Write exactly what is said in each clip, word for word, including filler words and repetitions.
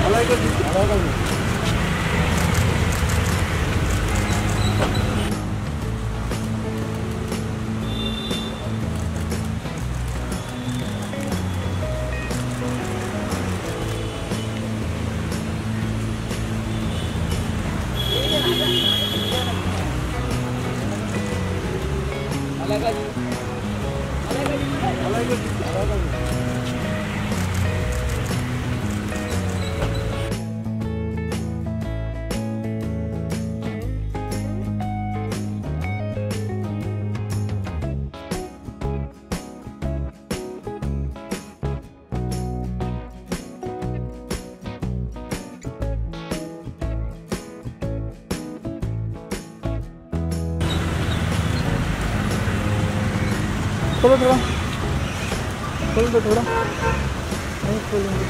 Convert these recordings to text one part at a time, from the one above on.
खोलो थोड़ा, खोल दो थोड़ा, नहीं खोलेंगे।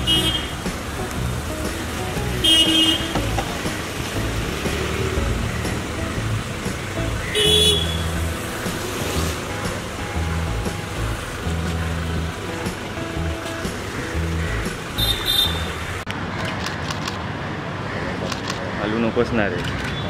आलू नकोच ना रे।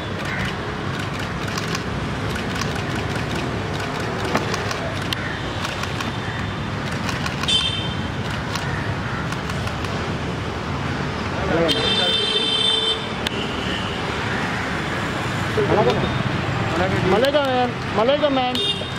मलेगा मैम, मलेगा मैम।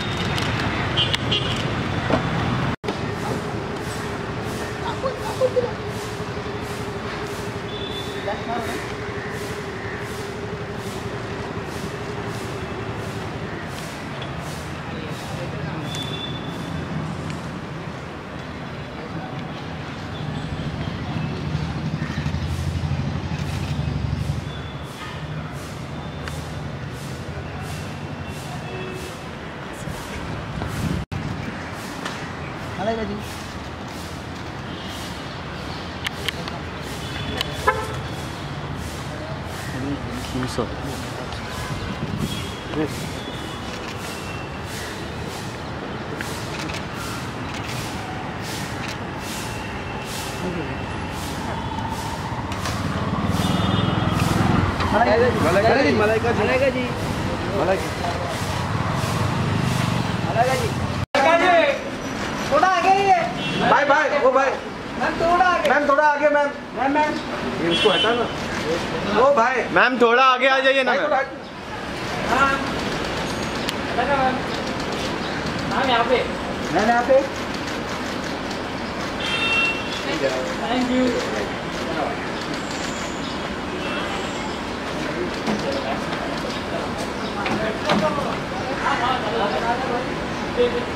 मलेगा जी। Musa. मलेगा जी, मलेगा जी, मलेगा जी, मलेगा जी। थोड़ा आगे ही है भाई, भाई वो भाई मैम थोड़ा आगे, मैम थोड़ा आगे, मैम मैम मैम इसको हटा ना। ओ भाई मैम थोड़ा आगे आ जाइए ना। हाँ मैम, मैम यहाँ पे, मैम यहाँ पे। Thank you.